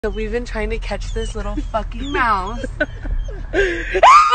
So we've been trying to catch this little fucking mouse.